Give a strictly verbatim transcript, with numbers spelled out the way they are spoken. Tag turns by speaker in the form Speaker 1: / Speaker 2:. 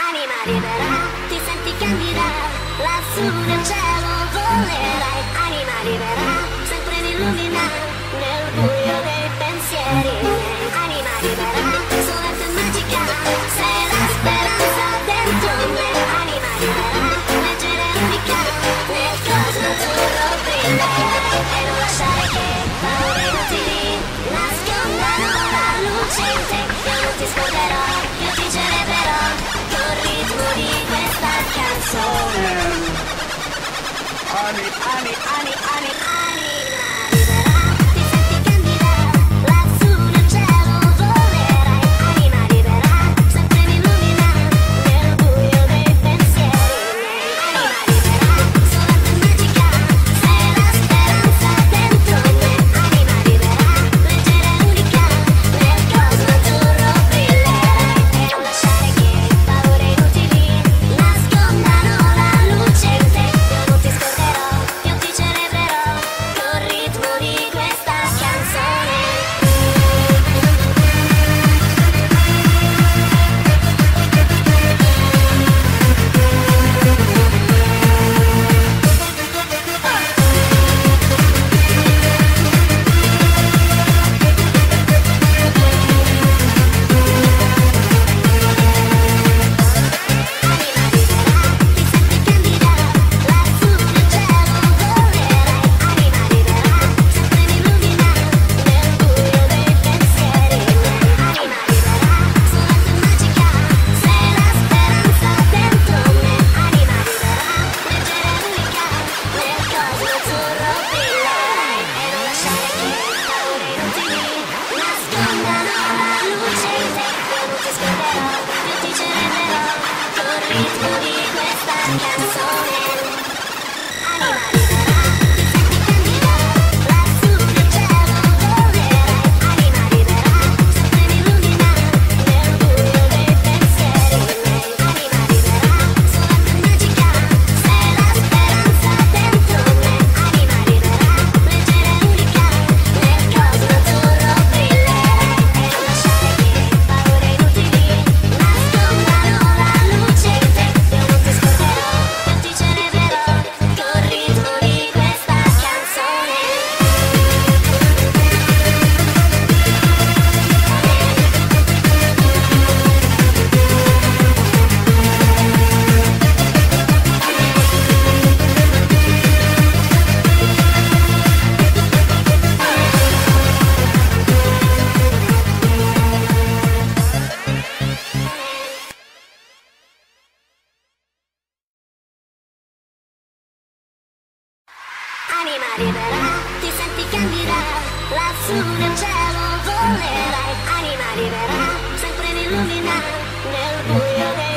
Speaker 1: Anima libera, ti senti candida, lassù nel cielo volerai. Anima libera, sempre mi illumina nel buio dei pensieri miei. Anima libera, soletta e magica, sei la speranza dentro me. Anima libera, leggera e unica, nel cosmo azzurro brillerai. E non lasciare che paure inutili nascondano la luce in te. Io non ti scorderò, io ti celebrerò col ritmo di questa canzone.
Speaker 2: Ani, ani, ani, ani,
Speaker 1: Anima libera, ti senti candida, lassù nel cielo volerai. Anima libera, sempre mi illumina nel buio dei pensieri miei. Anima libera, soletta e magica, sei la speranza dentro me. Anima libera, leggera e unica, nel cosmo azzurro brillerai. E non lasciare che paure inutili nascondano la luce in te. Io non ti scorderò, io ti celebrerò col ritmo di questa canzone. Anima libera, ti senti candida, lassù nel cielo volerai. Anima libera, sempre mi illumina nel buio dei pensieri miei. Anima libera, soletta e magica, sei la speranza dentro me. Anima libera, leggera e unica, nel cosmo azzurro brillerai. E non lasciare che paure inutili nascondano la luce in te. Io non ti scorderò, io ti celebrerò col ritmo di questa canzone. Anima libera, ti senti candida, lassù nel cielo volerai. Anima libera, sempre mi illumina nel buio dei pensieri miei. Anima libera, soletta e magica, sei la speranza dentro me. Anima libera, leggera e unica, nel cosmo azzurro brillerai. E non lasciare che paure inutili nascondano la luce in te. Io non ti scorderò, io ti celebrerò col ritmo di questa canzone. Anima libera, ti senti candida, lassù nel cielo volerai. Anima libera, sempre mi illumina nel buio dei